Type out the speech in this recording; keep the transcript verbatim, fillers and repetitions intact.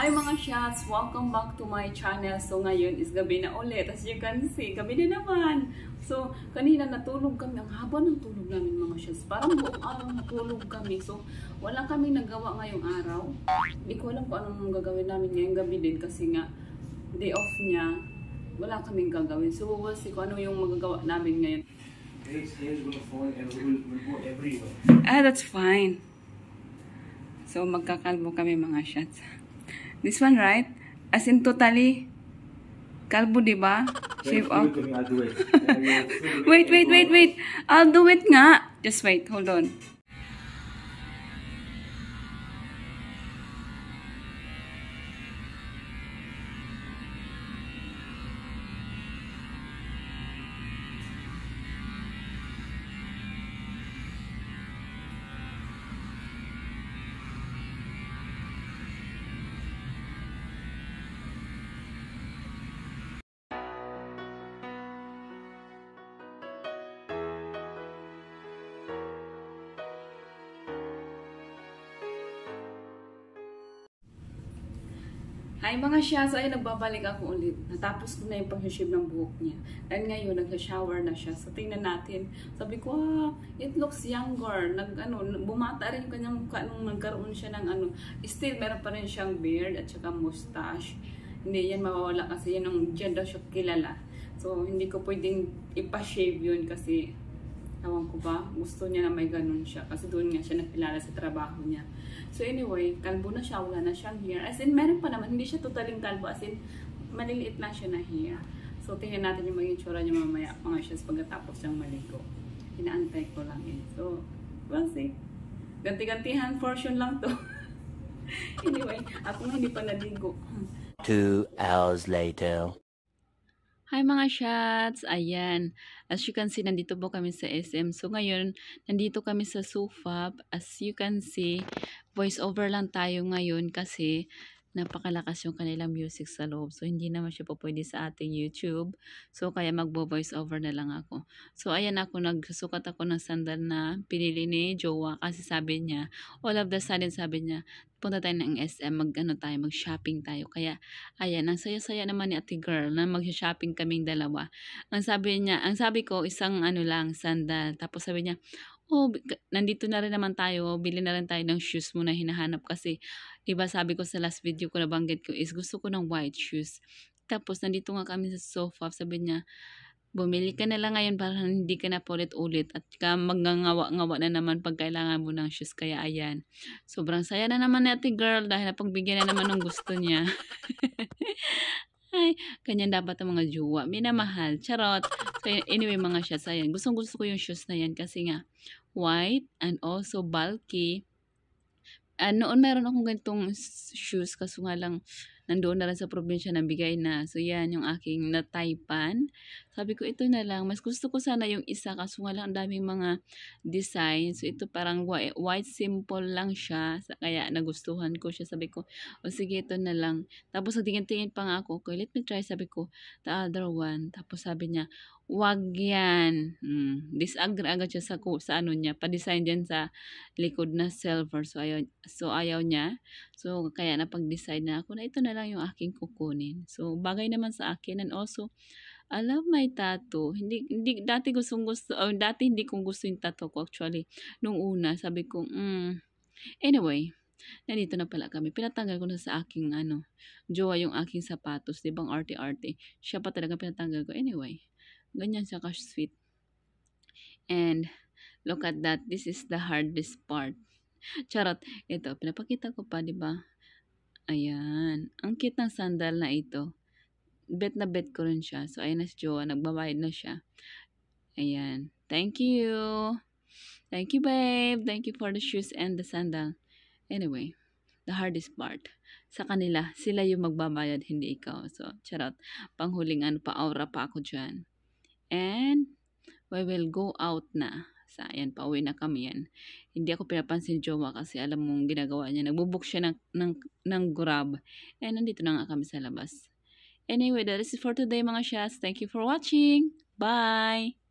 Hi mga shots! Welcome back to my channel. So ngayon is gabi na ulit. As you can see, gabi na naman. So kanina natulog kami. Ang haba ng tulog namin mga shots. Parang buong araw natulog kami. So wala kami nagawa ngayong araw. Hindi ko alam kung anong gagawin namin ngayong gabi din. Kasi nga day off niya, wala kaming gagawin. So we'll see kung ano yung magagawa namin ngayon. Ah, that's fine. So magkakalbo kami mga shots. This one, right? As in totally kalbo, di ba? Shave off. Wait, wait, wait, wait. I'll do it nga. Just wait. Hold on. Hi mga shots, ay nagbabalik ako ulit. Natapos ko na yung pag-shave ng buhok niya. And ngayon, nag-shower na siya. So tingnan natin. Sabi ko, ah, it looks younger. Nag, ano, bumata rin yung kanyang mukha nung nagkaroon siya ng ano. Still, meron pa rin siyang beard at saka mustache. Hindi yan mawawala kasi yan ang dyan daw siya kilala. So hindi ko pwedeng ipa-shave yun kasi ewan ko ba, gusto niya na may ganun siya. Kasi doon nga siya nakilala sa trabaho niya. So anyway, kalbo na siya, wala na siyang hair. As in, meron pa naman, hindi siya totaling kalbo. As in, maliliit lang siya na hair. So tingnan natin yung maging tsura niya mamaya, mga shots pagkatapos siyang maligo. Inaantay ko lang eh. So, we'll see. Ganti-gantihan portion lang to. Anyway, ako nga hindi pa naligo. Two hours later. Hi mga shots! Ayan. As you can see, nandito po kami sa S M. So ngayon, nandito kami sa Sufab. As you can see, voice over lang tayo ngayon kasi napakalakas yung kanilang music sa loob. So hindi naman siya po pwede sa ating YouTube. So kaya magbo-voice over na lang ako. So ayan ako, nagsusukat ako ng sandal na pinili ni Jowa kasi sabi niya, all of the sudden sabi niya, punta tayo ng S M, mag-ano tayo, mag-shopping tayo. Kaya, ayan, ang saya-saya naman ni ate girl na mag-shopping kaming dalawa. Ang sabi niya, ang sabi ko, isang ano lang, sandal. Tapos sabi niya, oh, nandito na rin naman tayo, bili na rin tayo ng shoes mo na hinahanap kasi, diba sabi ko sa last video ko, nabanggit ko is gusto ko ng white shoes. Tapos, nandito nga kami sa sofa, sabi niya, bumili ka na lang ngayon para hindi ka na paulit-ulit at ka magngangawa-ngawa na naman pag kailangan mo ng shoes. Kaya ayan, sobrang saya na naman ni ate girl dahil napagbigyan na naman ng gusto niya. Ay, ganyan dapat ang mga jowa. Minamahal. Charot. So anyway mga shoes, ayan. Gustong gusto ko yung shoes na yan kasi nga white and also bulky. Uh, noon meron akong ganitong shoes kaso nga lang nandoon na rin sa probinsya na bigay na. So yan yung aking nataypan. Sabi ko ito na lang. Mas gusto ko sana yung isa kaso nga lang ang daming mga design. So ito parang white, white simple lang siya. Kaya nagustuhan ko siya. Sabi ko o sige ito na lang. Tapos nagtingin-tingin pa nga ako. Okay, let me try. Sabi ko the other one. Tapos sabi niya wag yan. Hmm. Disagree agad siya sa, sa ano niya. Pa-design dyan sa likod na silver. So ayaw, so ayaw niya. So kaya napag-decide na ako na ito na lang yung aking kukunin. So bagay naman sa akin. And also, I love my tattoo. Hindi, hindi, dati gustong gusto, oh, dati hindi kong gusto yung tattoo ko actually. Nung una, sabi ko, mm. Anyway, nandito na pala kami. Pinatanggal ko na sa aking, ano, jowa yung aking sapatos. Diba ang arte-arte? Siya pa talaga pinatanggal ko. Anyway, ganyan siya ka-sweet. And, look at that. This is the hardest part. Charot. Ito, pinapakita ko pa, diba? Ayan. Ang cute ng sandal na ito. Bet na bet ko rin siya. So, ayan na si Jowa. Nagbabayad na siya. Ayan. Thank you. Thank you, babe. Thank you for the shoes and the sandal. Anyway, the hardest part. Sa kanila, sila yung magbabayad, hindi ikaw. So, charot. Panghuling ano pa, aura pa ako dyan. And, we will go out na. Sa ayan, pauwi na kami yan. Hindi ako pinapansin Jowa kasi alam mong ginagawa niya. Nagbubook siya ng, ng, ng Grab. And nandito na nga kami sa labas. Anyway, that is it for today mga shots. Thank you for watching. Bye!